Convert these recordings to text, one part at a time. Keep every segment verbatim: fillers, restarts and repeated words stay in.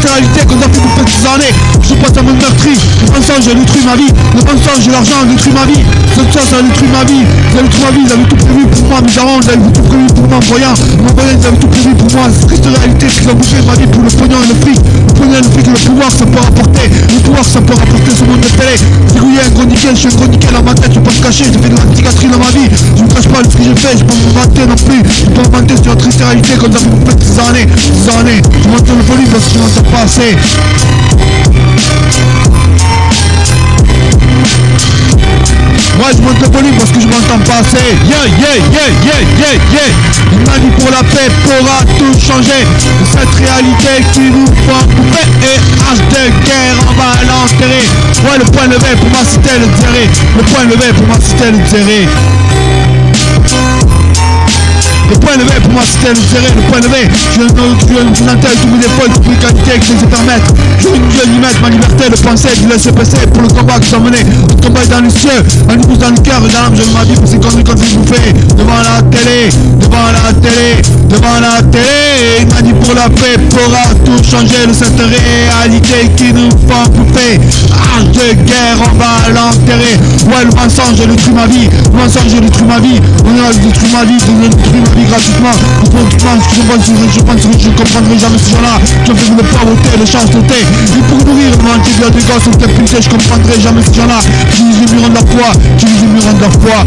réalité qu'on a fait pour petites années. Je passe à mon meurtri, le mensonge a détruit ma vie. Le mensonge et l'argent a détruit ma vie. Cette chose a détruit ma vie. Ils avaient détruit ma vie, ils avaient tout prévu pour moi. Mes darons, ils avaient tout prévu pour moi en voyant. Mon voyant, ils avaient tout prévu pour moi. Cette triste réalité, c'est qu'ils ont bouffé ma vie pour le pognon et le fric. Le pognon et le fric et le pouvoir, ça peut rapporter. Le pouvoir, ça peut rapporter ce monde de télé. Verrouillé un gros nickel, je suis un gros nickel dans ma tête, je peux pas me cacher. J'ai fait de la psychiatrie dans ma vie. Je ne cache pas ce que j'ai fait, je peux me vanter non plus. Je peux me vanter sur une triste réalité qu'on a fait pour petites années. Des années, je monte le volume parce que je m'entends pas assez. Moi je monte le volume parce que je m'entends pas assez. Yeah, yeah, yeah, yeah, yeah, yeah. Il m'a dit pour la paix pourra tout changer. Cette réalité qui nous prend coupé et hache de guerre, on va l'enterrer. Ouais, le point levé pour moi c'était le zéré. Le point levé pour moi c'était le zéré. Le point levé pour moi c'était le zéré, le point levé. Je viens d'intégrer tous mes défauts, toutes mes qualités que je sais permettre. Je viens d'y mettre ma liberté de penser, de laisser passer pour le combat que j'ai mené. Le combat est dans les cieux, un pouce dans le cœur et dans l'âme, je ma vie pour ces conneries qu'on s'est bouffé. Devant la télé, devant la télé, devant la télé. Il m'a dit pour la paix pourra tout changer. De cette réalité qui nous font bouffer. Arche de guerre, on va l'enterrer. Ouais, le mensonge a détruit ma vie. Le mensonge a détruit ma vie. On a détruit ma vie, on a détruit ma vie gratuitement. Je pense, je pense, je pense que je ne comprendrai jamais ces gens-là qui ont fait de pauvreté, de chasteté. Et pour nourrir le monde qui vient des gosses, on t'a pinté, je comprendrai jamais ces gens-là qui nous émurent de leur foi, qui nous émurent de leur foi.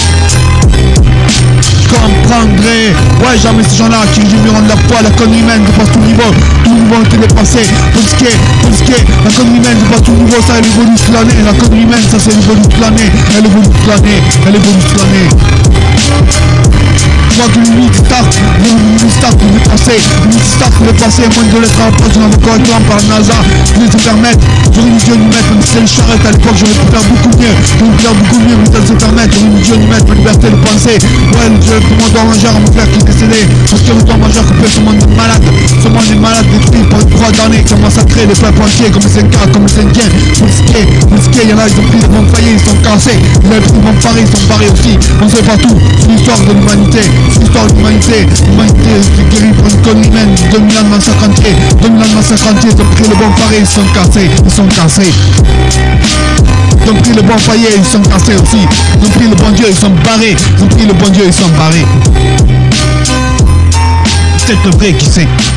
Je comprendrai, ouais, jamais ces gens-là qui nous émurent de leur foi. La connerie humaine dépasse tout niveau, tout niveau a été dépassé. Pour ce qui est, pour ce qui est, la connerie humaine dépasse tout niveau, ça elle évolue toute l'année. La connerie humaine, ça c'est évolue toute l'année, elle évolue toute l'année, elle évolue toute l'année. Je vois que une limite start, une limite start pour les passer, une limite start pour les passer, moins de lettres à la poste, j'en avais correctement par la NASA, je les ai permettre, j'aurais mis Dieu nous mettre, même si c'est le charrette à l'époque, j'aurais pu faire beaucoup mieux, j'aurais pu faire beaucoup mieux, mais ça se permettre, j'aurais mis Dieu nous mettre, ma liberté de penser, ouais, le Dieu, tout le monde doit manger à mon frère qui est décédé, parce que le temps mangeur que ce monde est malade, ce monde est malade, détruit par trois damnés qui ont massacré les peuples entiers, comme les Incas, comme les Indiens, pour ce qui est, pour ce qui est, il y en a, ils ont pris le bon foyer, ils sont cassés, ils avaient pris le bon pari, ils sont barrés aussi, on sait pas tout, c'est l'histoire de l'humanité, c'est l'histoire de l'humanité. L'humanité est guérie pour une connerie humaine. deux millions de massacres entiers, deux millions de massacres entiers. Ils ont pris le bon foyer, ils sont cassés, ils sont cassés. Ils ont pris le bon foyer, ils sont cassés aussi. Ils ont pris le bon Dieu, ils sont barrés. Ils ont pris le bon Dieu, ils sont barrés. C'est le vrai qui sait.